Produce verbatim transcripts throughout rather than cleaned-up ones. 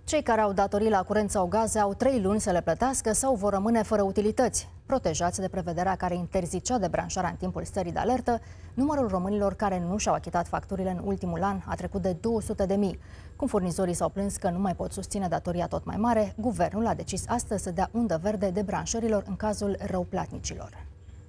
Cei care au datorii la curent sau gaze au trei luni să le plătească sau vor rămâne fără utilități. Protejați de prevederea care interzicea debranșarea în timpul stării de alertă, numărul românilor care nu și-au achitat facturile în ultimul an a trecut de două sute de mii. Cum furnizorii s-au plâns că nu mai pot susține datoria tot mai mare, guvernul a decis astăzi să dea undă verde debranșărilor în cazul răuplatnicilor.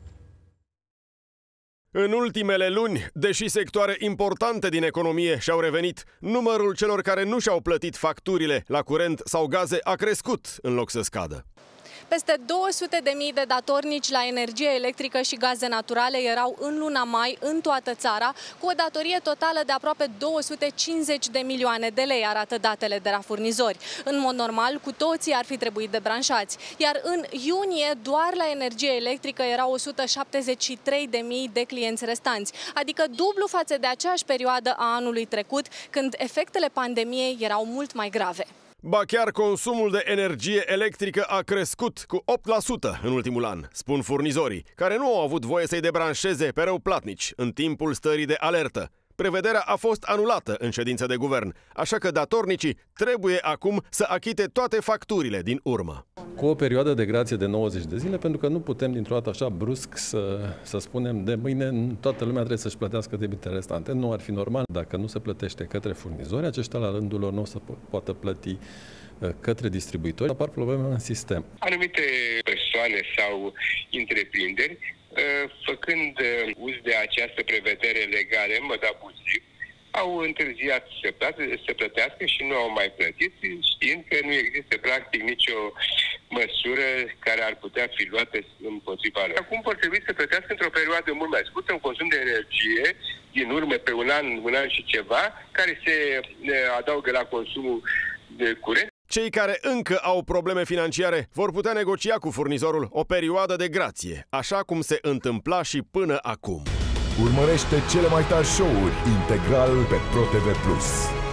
În ultimele luni, deși sectoare importante din economie și-au revenit, numărul celor care nu și-au plătit facturile la curent sau gaze a crescut în loc să scadă. Peste două sute de mii de datornici la energie electrică și gaze naturale erau în luna mai în toată țara, cu o datorie totală de aproape două sute cincizeci de milioane de lei, arată datele de la furnizori. În mod normal, cu toții ar fi trebuit debranșați, iar în iunie doar la energie electrică erau o sută șaptezeci și trei de mii de clienți restanți, adică dublu față de aceeași perioadă a anului trecut, când efectele pandemiei erau mult mai grave. Ba chiar consumul de energie electrică a crescut cu opt la sută în ultimul an, spun furnizorii, care nu au avut voie să-i debranșeze pe răuplatnici în timpul stării de alertă. Prevederea a fost anulată în ședință de guvern, așa că datornicii trebuie acum să achite toate facturile din urmă. Cu o perioadă de grație de nouăzeci de zile, pentru că nu putem dintr-o dată așa brusc să, să spunem de mâine toată lumea trebuie să-și plătească debitele restante. Nu ar fi normal dacă nu se plătește către furnizori, aceștia la rândul lor nu o să po- poată plăti către distribuitori. Apar probleme în sistem. Anumite persoane sau întreprinderi, făcând uz de această prevedere legală în mod abuziv, au întârziat să, plată, să plătească și nu au mai plătit, știind că nu există practic nicio măsură care ar putea fi luată împotriva lor. Acum vor trebui să plătească într-o perioadă mult mai scurtă un consum de energie din urmă pe un an, un an și ceva, care se adaugă la consumul de curent. Cei care încă au probleme financiare vor putea negocia cu furnizorul o perioadă de grație, așa cum se întâmpla și până acum. Urmărește cele mai tari show-uri integral pe ProTV plus.